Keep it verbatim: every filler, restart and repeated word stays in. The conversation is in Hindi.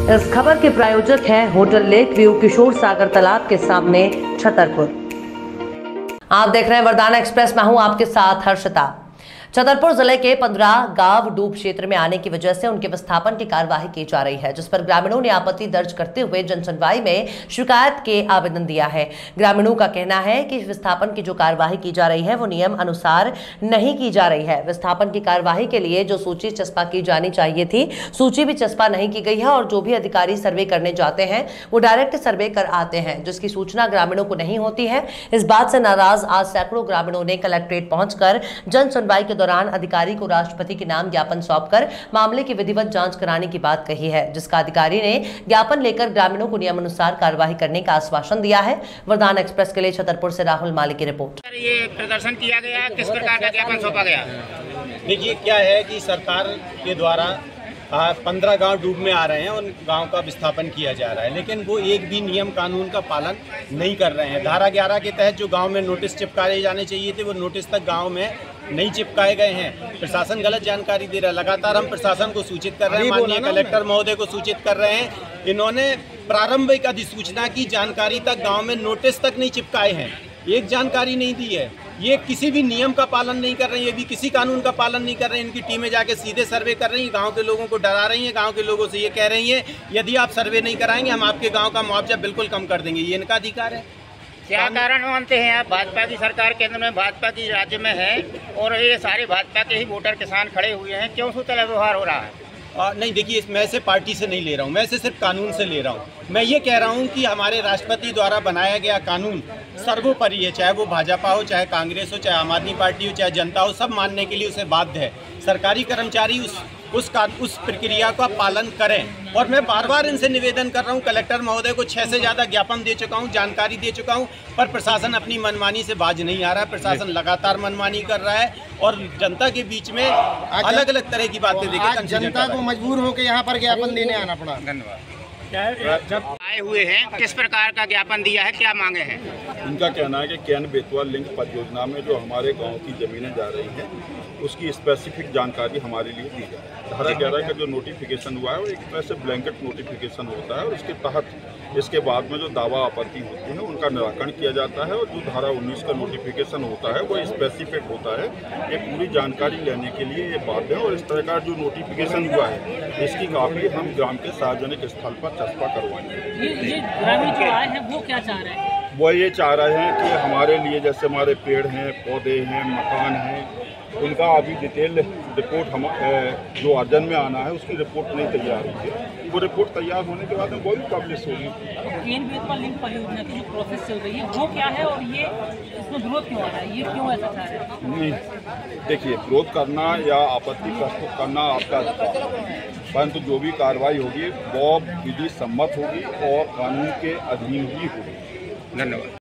इस खबर के प्रायोजक हैं hotel lake view Kishore Sagar तालाब के सामने छतरपुर। आप देख रहे हैं वरदाना एक्सप्रेस, मैं हूं आपके साथ हर्षिता। छतरपुर जिले के पंद्रह गांव डूब क्षेत्र में आने की वजह से उनके विस्थापन की कार्यवाही की जा रही है, जिस पर ग्रामीणों ने आपत्ति दर्ज करते हुए जन सुनवाई में शिकायत के आवेदन दिया है। ग्रामीणों का कहना है कि विस्थापन की जो कार्यवाही की जा रही है वो नियम अनुसार नहीं की जा रही है। विस्थापन की कार्यवाही के लिए जो सूची चस्पा की जानी चाहिए थी, सूची भी चस्पा नहीं की गई है और जो भी अधिकारी सर्वे करने जाते हैं वो डायरेक्ट सर्वे कर आते हैं, जिसकी सूचना ग्रामीणों को नहीं होती है। इस बात से नाराज आज सैकड़ों ग्रामीणों ने कलेक्ट्रेट पहुंचकर जन सुनवाई के दौरान अधिकारी को राष्ट्रपति के नाम ज्ञापन सौंपकर मामले की विधिवत जांच कराने की बात कही है, जिसका अधिकारी ने ज्ञापन लेकर ग्रामीणों को नियमानुसार कार्यवाही करने का आश्वासन दिया है। वरदाना एक्सप्रेस के लिए छतरपुर से राहुल माली की रिपोर्ट। ये प्रदर्शन किया गया, किस प्रकार का ज्ञापन सौंपा गया? देखिए, क्या है कि सरकार के द्वारा पंद्रह गांव डूब में आ रहे हैं, उन गांव का विस्थापन किया जा रहा है, लेकिन वो एक भी नियम कानून का पालन नहीं कर रहे हैं। धारा ग्यारह के तहत जो गांव में नोटिस चिपकाए जाने चाहिए थे वो नोटिस तक गांव में नहीं चिपकाए गए हैं। प्रशासन गलत जानकारी दे रहा है। लगातार हम प्रशासन को सूचित कर रहे हैं, माननीय कलेक्टर महोदय को सूचित कर रहे हैं। इन्होंने प्रारंभिक अधिसूचना की जानकारी तक गाँव में नोटिस तक नहीं चिपकाए हैं, एक जानकारी नहीं दी है। ये किसी भी नियम का पालन नहीं कर रहे हैं, ये भी किसी कानून का पालन नहीं कर रहे हैं। इनकी टीमें जाके सीधे सर्वे कर रही हैं, गांव के लोगों को डरा रही हैं, गांव के लोगों से ये कह रही हैं यदि आप सर्वे नहीं कराएंगे हम आपके गांव का मुआवजा बिल्कुल कम कर देंगे। ये इनका अधिकार है। क्या कारण मानते हैं आप? भाजपा की सरकार केंद्र में, भाजपा की राज्य में है और ये सारे भाजपा के ही वोटर किसान खड़े हुए हैं, क्यों सूतला व्यवहार हो रहा है? आ, नहीं देखिए, मैं इसे पार्टी से नहीं ले रहा हूँ, मैं इसे सिर्फ कानून से ले रहा हूँ। मैं ये कह रहा हूँ कि हमारे राष्ट्रपति द्वारा बनाया गया कानून सर्वोपरि है, चाहे वो भाजपा हो, चाहे कांग्रेस हो, चाहे आम आदमी पार्टी हो, चाहे जनता हो, सब मानने के लिए उसे बाध्य है। सरकारी कर्मचारी उस उस का उस प्रक्रिया का पालन करें। और मैं बार बार इनसे निवेदन कर रहा हूँ, कलेक्टर महोदय को छः से ज़्यादा ज्ञापन दे चुका हूँ, जानकारी दे चुका हूँ, पर प्रशासन अपनी मनमानी से बाज नहीं आ रहा है। प्रशासन लगातार मनमानी कर रहा है और जनता के बीच में अलग अलग तरह की बातें देकर जनता को मजबूर होकर यहाँ पर ज्ञापन देने आना पड़ा। धन्यवाद। जब आए हुए हैं, किस प्रकार का ज्ञापन दिया है, क्या मांगे हैं? उनका कहना है कि कैन बेतवा लिंक परियोजना में जो हमारे गांव की ज़मीनें जा रही हैं उसकी स्पेसिफिक जानकारी हमारे लिए दी जाए। धारा ग्यारह का जो नोटिफिकेशन हुआ है वो एक तरह से ब्लैंकेट नोटिफिकेशन होता है और उसके तहत इसके बाद में जो दावा आपत्ति होती है उनका निराकरण किया जाता है। और जो धारा उन्नीस का नोटिफिकेशन होता है वो स्पेसिफिक होता है। ये पूरी जानकारी लेने के लिए ये बात है। और इस तरह का जो नोटिफिकेशन हुआ है इसकी काफ़ी हम ग्राम के सार्वजनिक स्थल पर चस्पा करवाएंगे। ये ये ग्रामीण जो आए हैं वो क्या चाह रहे हैं? वो ये चाह रहे हैं कि हमारे लिए जैसे हमारे पेड़ हैं, पौधे हैं, मकान हैं, उनका अभी डिटेल रिपोर्ट हम जो अर्जन में आना है उसकी रिपोर्ट नहीं तैयार हुई है। वो रिपोर्ट तैयार होने के बाद वो भी पब्लिश होगी। केन बेतवा लिंक परियोजना की जो प्रोसेस चल रही है वो क्या है और ये इसमें विरोध क्यों आ रहा है, ये क्यों ऐसा चाह रहे हैं? नहीं, देखिए, विरोध करना या आपत्ति प्रस्तुत करना आपका अधिकार है, परंतु जो भी कार्रवाई होगी वो विधि सम्मत होगी और कानून के अधीन ही होगी। धन्यवाद।